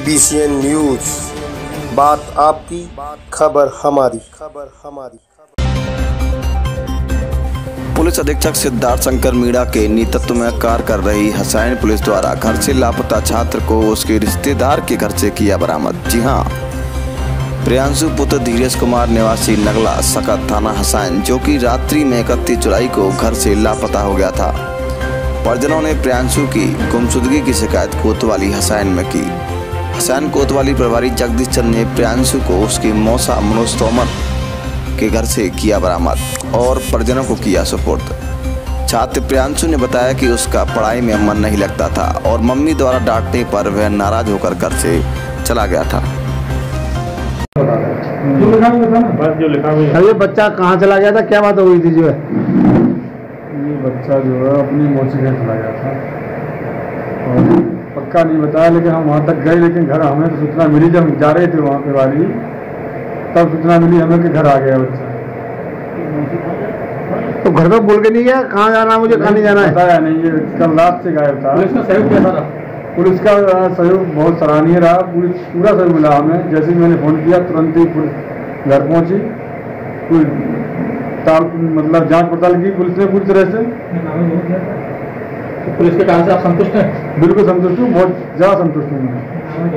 BCN news, बात आपकी, खबर हमारी। पुलिस अधीक्षक सिद्धार्थ शंकर मीणा के नेतृत्व में कार्य कर रही हसैन पुलिस द्वारा घर से लापता छात्र को उसके रिश्तेदार के घर से किया बरामद। जी हां, प्रियांशु पुत्र धीरेश कुमार निवासी नगला सकत थाना हसैन, जो कि रात्रि में 31 जुलाई को घर से लापता हो गया था। परिजनों ने प्रियांशु की गुमशुदगी की शिकायत कोतवाली हसैन में की। हसैन कोतवाली प्रभारी जगदीश चंद ने प्रियांशु को उसके मौसा मनोज तोमर के घर से किया बरामद और परिजनों को किया सुपुर्द। छात्र प्रियांशु ने बताया कि उसका पढ़ाई में मन नहीं लगता था और मम्मी द्वारा डांटने पर वह नाराज होकर घर से चला गया था। ये बच्चा कहाँ चला गया था, क्या बात हो गई थी? जो है ये बच्चा जो है अपनी मौसी घर चला गया था और पक्का नहीं बताया, लेकिन हम वहाँ तक गए, लेकिन घर हमें तो सूचना मिली जब जा रहे थे वहाँ पे वाली, तब सूचना मिली हमें कि घर आ गया बच्चा। तो घर में बोल के नहीं गया कहाँ जाना है, मुझे कहाँ नहीं जाना है? बताया नहीं, ये कल रात से गायब था। पुलिस का सहयोग कैसा रहा? पुलिस का सहयोग बहुत सराहनीय रहा, पूरा सहयोग मिला हमें। जैसे ही मैंने फ़ोन किया तुरंत ही पुलिस घर पहुँची, मतलब जांच पड़ताल की पुलिस ने पूरी तरह से। तो पुलिस के काम से आप संतुष्ट हैं? बिल्कुल संतुष्ट हूँ, बहुत ज़्यादा संतुष्ट हूँ मैं।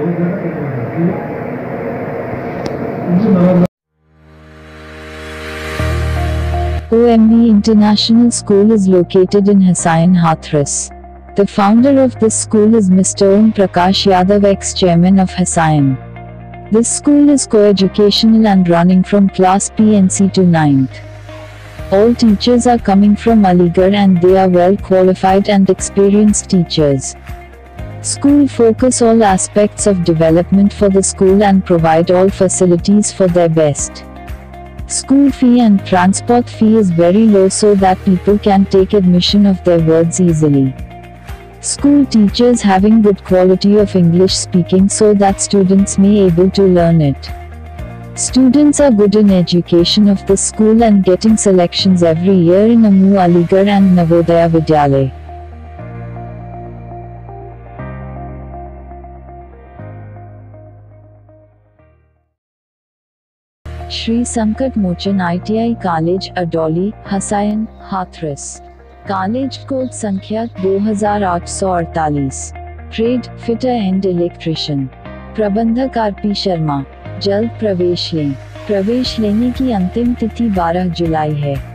OMB International School is located in Hussain, Hathras. The founder of this school is Mr. Om Prakash Yadav, ex-chairman of Hussain. This school is co-educational and running from class PNC to 9th. All teachers are coming from Aligarh and they are well qualified and experienced teachers. School focus all aspects of development for the school and provide all facilities for their best. School fee and transport fee is very low so that people can take admission of their words easily. School teachers having good quality of English speaking so that students may able to learn it. Students are good in education of the school and getting selections every year in Ammu Aligarh and Navodaya Vidyalay. Shri Sankat Mochan ITI College Adoli, Hussain, Hathras. College code संख्या 2848. Trade Fitter and Electrician. प्रबंधक RP Sharma. जल्द प्रवेश लें। प्रवेश लेने की अंतिम तिथि 12 जुलाई है।